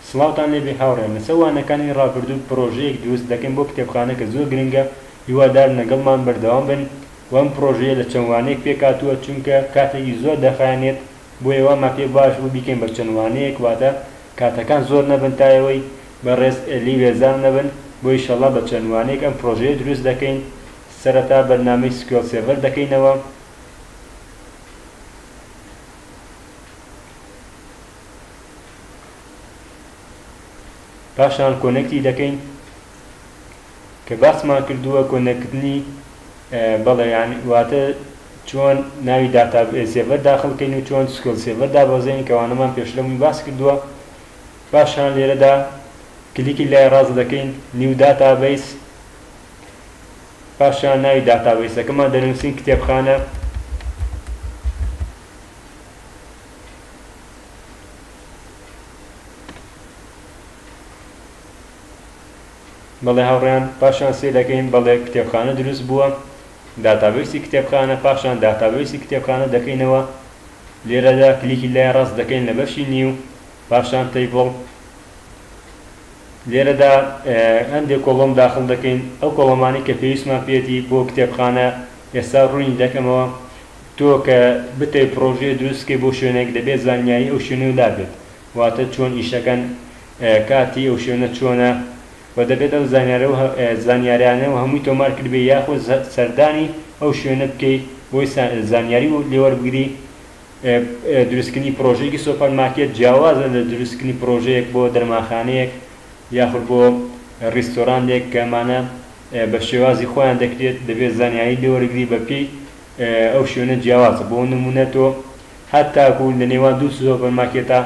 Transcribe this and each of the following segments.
سڵاوتان لێبێ هاوڕێن لە سەوانەکانی ڕابردوو پرۆژەیەک دروست دەکەین بۆ کتێبخانە کە زۆر گرنگە هیوادار لەگەڵمان بەردەوام بن وەم پرۆژەیە لە چەند وانەیەک پێکاتووە چونکە کاتێکی زۆر دەخایەنێت بۆ ئێوەمان پێ باش بوو بیکەین بە چەند وانەیەک واتە کاتەکان زۆر نەبن تا ئێوەی بەڕێز لی وێزان نەبن بۆ ئینشەڵڵا بە چەند وانەیەک ئەم پرۆژەیە دروست دەکەین سەرەتا بەرنامەی سکوێل سێڤەر دەکەینەوە پاشان کۆنێکتی دەکەین کە باسمان کردووە کۆنێکردنی بەڵێ یانی واتە چۆن ناوی سێڤەر داخڵکەین و چۆن سکوێل سێڤەر دابەزین کەوانەمان پێشلەمووی باس کردووە پاشان لێرەدا کلیکی لای ڕاست دەکەین نیو داتابیس پاشان ناوی داتابیسەکەمان دەنووسین کتێبخانە بەڵێ هاوڕێیان پاشان سێ دەکەین بەڵێ کتێبخانە دروست بووە داتابیسی کتێبخانە پاشان داتابیسی کتێبخانە دەکەینەوە لێرەدا کلیکی لای ڕاست دەکەین لە بەشی نیو پاشان تەیبڵ لێرەدا هەندێک کۆڵۆم داخڵ دەکەین ئەو کۆڵۆمانی کە پێویستمان پێێتی بۆ کتێبخانە ئێستا ڕوونی دەکەمەوە تۆ کە بتەی پرۆژێ دروستکەی بۆ شوێنێک دەبێت زانیاری ئەو شوێنە دابێت واتە چۆن ئیشەکەن کاتی ئەو شوێنە چۆنە و دەبێت ئەو زانیاریانە و هەمووی تۆمار کردبێ یاخود سەردانی ئەو شوێنە بکەیت بۆی زانیاری و لێوەربگری دروستکردنی پرۆژەیەکی سۆپەرمارکێت جیاوازە لە دروستکردنی پرۆژەیەک بۆ دەرمانخانەیەک یاخود بۆ ڕیستۆرانێک کەمانە بە شێوازی خۆیان دەکرێت دەبێت زانیاری لێوەرگری بە پێی ئەو شوێنە جیاوازە بۆ نمونە تۆ هەتاکو لە نێوان دوو سۆپەرمارکێتە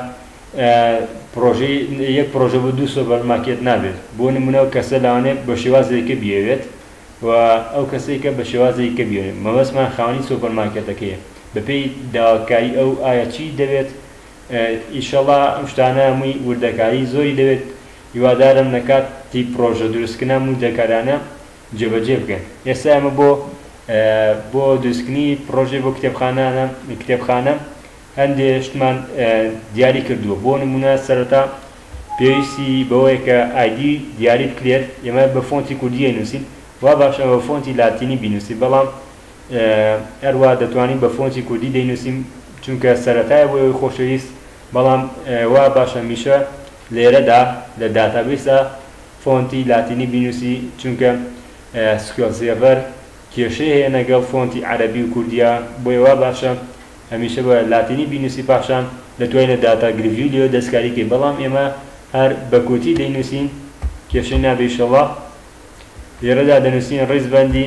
یەک پرۆژە بۆ دوو سۆپەرمارکێت نابێت بۆ نمونە ئەو کەسە لەوانێت بە شێوازێکە بێوێت و ئەو کەسێکە بە شێوازێکە بێنێت مەبەستمان خاوەنی سۆپەرمارکێتەکەیە بەپێی داواکاری ئەو ئایا چی دەبێت ئینشەڵڵا ئەم شتانە هەمووی وردەکاری زۆری دەوێت هیوادارم لە کاتی پرۆژە دروستکردن و وردەکارانە جێبەجێ بکەن ئێستا ئەمە بۆ دروستکردنی پرۆژێ بۆ کتێبخانە هەندێک شتمان دیاری کردووە بۆ نمونە سەرەتا پێویستی بەوەیە کە ئایدی دیاری بکرێت ئێمە بە فۆنتی کوردی نووسین وا باشە بە فۆنتی لاتینی بینووسی بەڵام هەروە دەتوانین بە فۆنتی کوردی دەینووسیم چونکە سەرەتایە بۆ ئەوەی خۆشەویست بەڵام وا باشە میشە لێرەدا لە داتابیسە فۆنتی لاتینی بینووسی چونکە سکوێل سێڤەر کێشەی هەیە لەگەڵ فۆنتی عەرەبی و کوردیە بۆ وا باشە هەمیشە بە لاتینی بینووسی پاشان دەتوانین لە داتاگریڤی لێوە دەستکاریکەی بەڵام ئێمە هەر بە کۆتی دەینووسین کێشەی نابێ ئینشەڵڵا لێرەدا دەنووسین ڕیزبەندی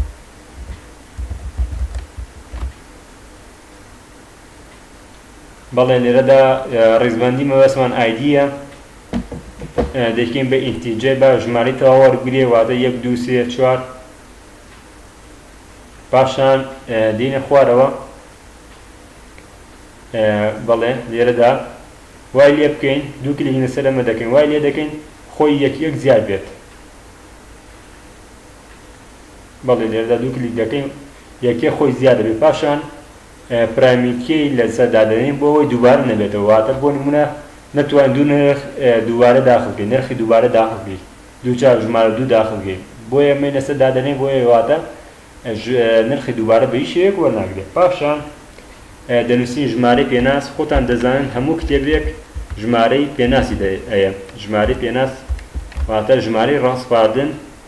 بەڵێ لێرەدا ڕیزبەندی مەبەستمان ئایدیە دەکەین بە ئینتیجەر بە ژمارەی تەواوەرگرێ واتە 1 2 3 4 پاشان دێنە خوارەوە بەڵێ لێرەدا وای لێ بکەین دوو کلیک لەسەر ئەمە دەکەین وای لێ دەکەین خۆی یەک زیاد بێت بەڵێ لێرەدا دوو کلیک دەکەین یەکێ خۆی زیادە بێت پاشان پرایمیکەی لەسەر دادەنین بۆ ئەوەی دووبارە نەبێتەوە واتە بۆ نمونە نەتوانین دوو نرخ دووبارە داخڵکەین نرخی دووبارە داخڵکەین دوو چار ژمارە دوو داخڵکەین بۆیە ئەمە لەسەر دادەنین بۆیە واتە نرخی دووبارە بە هیچ شێوەیەک وەرناگرێت پاشان دەنووسین ژمارەی پێناس خۆتان دەزانن هەموو کتێبێک ژمارەی پێناسی هەیە ژمارەی پێناس واتە ژمارەی ڕاستخواردن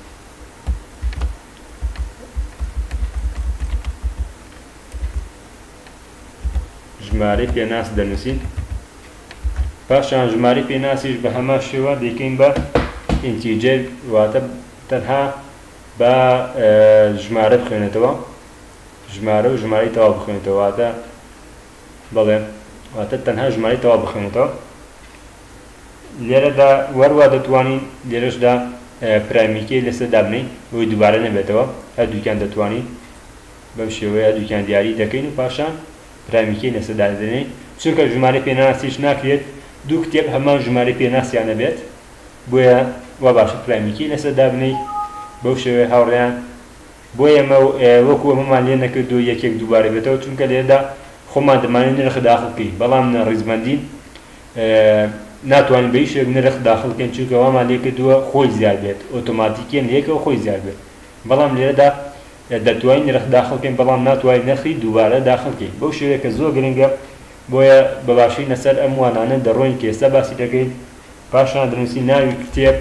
ژمارەی پێناس دەنووسین پاشان ژمارەی پێناسیش بە هەمان شێوە دەکەین بە ئینتیجەر واتە تەنها بە ژمارە بخوێنێتەوە ژمارە و ژمارەی تەواو بخوێنێتەوە واتە بەڵێ واتە تەنها ژمارەی تەواو بخوێنێتەوە لێرەدا وەروا دەتوانین لێرەشدا پرایمیکەی لەسەر دابنین ئەوەی دووبارە نەبێتەوە هەردووکیان دەتوانین بەم شێوەیە هەردووکیان دیاری دەکەین و پاشان پرایمیکەی لەسەر دادەنین چونکە ژمارەی پێناسیش ناکرێت دوو کتێب هەمان ژمارەی پێناسیانە بێت بۆیە وا باشە پرایمیکەی لەسەر دابنین بەو شێوەیە هاوڕێیان بۆ ئێمە وەکو ئەمەمان لێ نەکردو یەکێک دووبارە بێتەوە چونکە لێرەدا خۆمان دەمانێت نرخ داخڵ بکەین بەڵام ڕیزبەندی ناتوانین بە هیچ شێک نرخ داخڵکەین چونکە وامان لێ کردووە خۆی زیاد بێت ئۆتۆماتیکیان لێکەوە خۆی زیاد بێت بەڵام لێرەدا دەتوانین نرخ داخڵکەین بەڵام ناتوانین نرخی دووبارە داخڵکەین بەو شێوەیە کە زۆر گرنگە بۆیە بەباشی لەسەر ئەم وانانە دەڕۆین کە ئێستا باسی دەکەین پاشان دەنووسی ناوی کتێب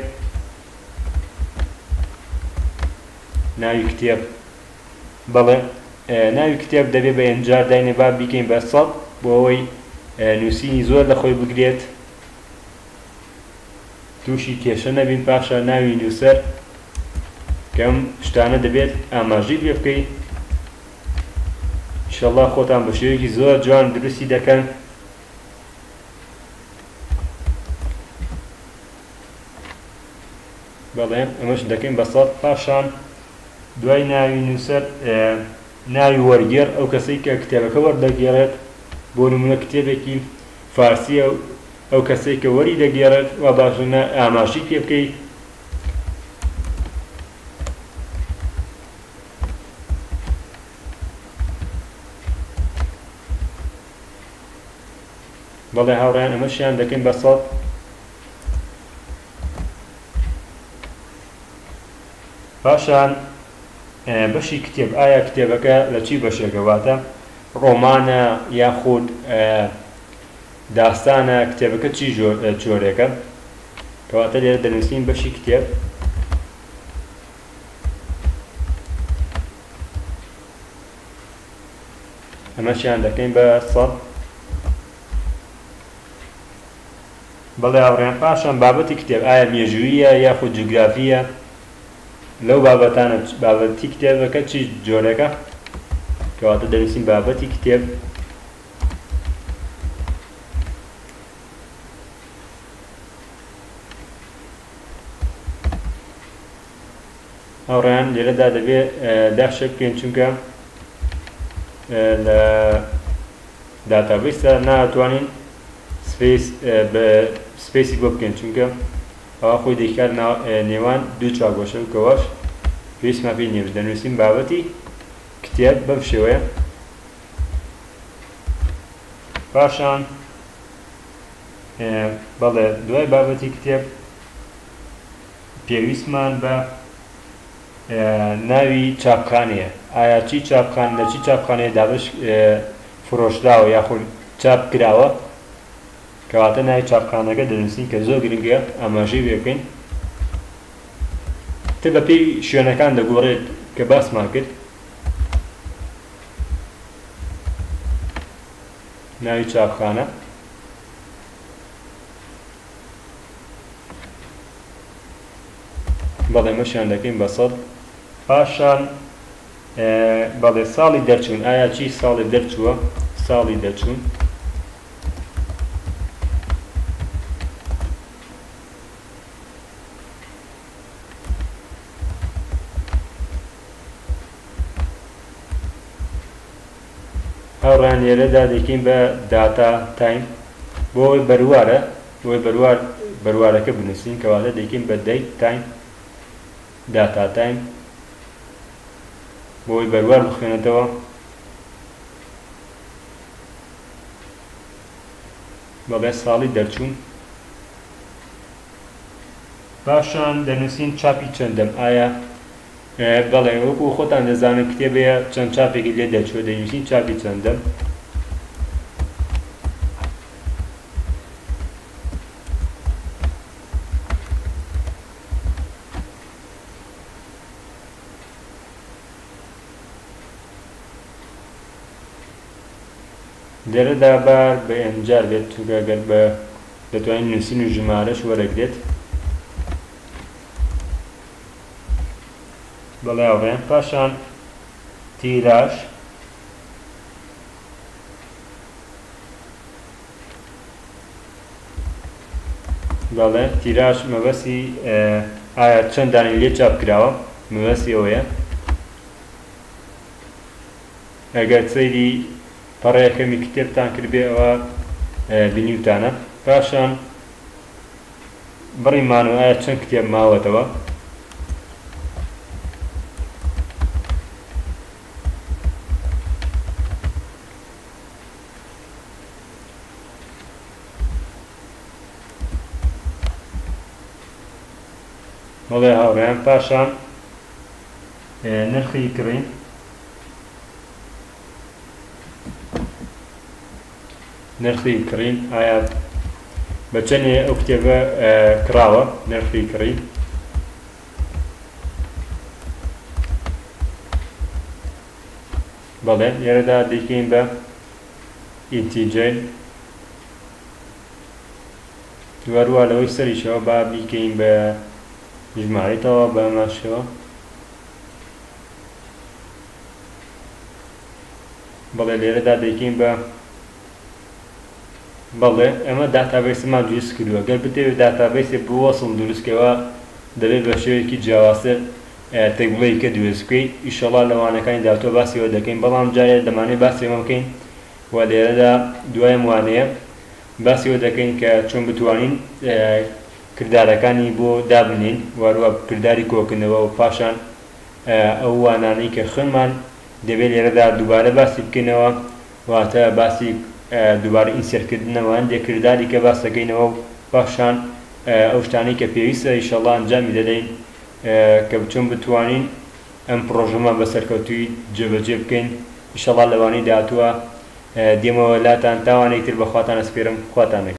بەڵێ ناوی کتێب دەبێت بە ئەنجار داینێ با بیکەین بە 100 بۆ ئەوەی نووسینی زۆر لە خۆی بگرێت تووشی کێشە نەبین پاشە ناوی نووسەر کەم شتانە دەبێت ئاماژی پێ بکەیت ئینشەڵڵا خۆتان بە شێوەیەکی زۆر جوان دروستی دەکەن بەڵێ ئەمەش دەکەین بە 100 پاشان دوای ناوی نووسەر ناوی وەرگێڕ ئەو کەسەی کە کتێبەکە وەردەگێڕێت بۆ نمونە کتێبێکی فارسیە ئەو کەسەی کە وەری دەگێڕێت وا باشە ئاماژی پێ بکەیت بەڵێ هاوڕێیان ئەمەشیان دەکەین بە 100 پاشان بەشی کتێب ئایا کتێبەکە لە چی بەشێکەواتە ڕۆمانە یاخود داستانە کتێبەکە چی جۆرێکە کەواتە لێرە دەنووسین بەشی کتێب ئەمەشیان دەکەین بە 100 بەڵێ هاوڕێیان پاشان بابەتی کتێب ئایا مێژوویە یاخود جوگرافیە لەو بابەتانە بابەتی کتێبەکە چی جۆرێکە کەواتە دەنووسین بابەتی کتێب هاوڕێیان لێرەدا دەبێت داخشە بکەین چونکە لە داتابیسە ناتوانین سپیسی بۆ بکەین چونکە ئەوە خۆی دەیکات نێوان دوو چاوگۆشە و کەواش پێویستمان پێی نییە دەنووسین بابەتی کتێب بەم شێوەیە پاشان بەڵێ دوای بابەتی کتێب پێویستمان بە ناوی چاپخانەیە ئایا چی چاپخان لە چی چاپخانەیە دابش فرۆشراوە یاخود چاپ کراوە کەواتە ناوی چاپخانەکە دەنووسین کە زۆر گرنگە ئاماژەی پێ بکەین تر بە پێی شوێنەکان دەگۆڕێت کە باسمان کرد ناوی چاپخانە بەڵێ مەشیان دەکەین بە 100 پاشان بەڵێ ساڵی دەرچوون ئایا چی ساڵی دەرچووە ساڵی دەرچوون هاوڕێیان لێرەدا دەکەین بە داتا تایم بۆی بەروارە بۆی بەروارەکە بنووسین کەواتە دەکەین بە دەیت تایم داتا تایم بۆی بەروار بخوێنێتەوە بەڵێ ساڵی دەرچوون پاشان دەنووسین چاپی چەندەم ئایا بەڵێ وەکو خۆتان دەزانن کتێبەیە چەند چاپێکی لێ دەچوە دەنووسین چاپی چەندەم لێرەدا بار بە ئەنجار بێت چونکە ئەگەر بە دەتوانین نووسین و ژمارەش وەرەگرێت بەڵێ هاوڕێیان پاشان تیراژ بەڵێ تیراژ مەبەستی ئایا چەند دانەی لێ چاپ کراوە مەبەستی ئەوەیە ئەگەر سەیری پەڕەیەکەمی کتێبتان کردبێ ئەوە بینیوتانە پاشان بڕیمان و ئایا چەند کتێب ماوەتەوە بەڵێ هاوڕێیان پاشان نرخی کڕین نرخی کڕین ئایا بە چەندێ ئەو کتێبە کراوە نرخی کڕین بەڵێ لێرەدا دەیکەین بە ئینتیجەر دووەروە لەوەی سەریشەوە با بیکەین بە ژمارەیەوە بە ماشەوە بەڵێ لێرەدا دەیکەین بە بەڵێ ئەمە داتابیسمان دروست کردووە گەر بتەوێت داتابیسێ بوەسڵ دروستکەوە دەبێت بە شێوەیەکی جیاوازتر تێکبڵەیەکە دروستکەی ئیشەڵا لەوانەکانی داهاتوە باسیەوە دەکەین بەڵام جارێ دەمانێت باسیەوە بکەین و لێرەدا دوایەم وانەیە باسیەوە دەکەین کە چۆن بتوانین کردارەکانی بۆ دابنین وارووە کردداری کۆکردنەوە و پاشان ئەو وانانەی کە خوێنمان دەبێت لێرەدا دووبارە باسی بکەینەوە واتە باسی دووبارە ئینسێرکردنەوە هەندێک کردداری کە باس دەکەینەوە و پاشان ئەو شتانەی کە پێویستە ئیشەڵا ئەنجامی دەدەین کە چۆن بتوانین ئەم پرۆژەمان بەسەرکەوتووی جێبەجێ بکەین ئیشەڵا لەوانەی داهاتووە دێمەوە لاتان تاوانێکتر بەخواتان ئەسپێرم خواتانێک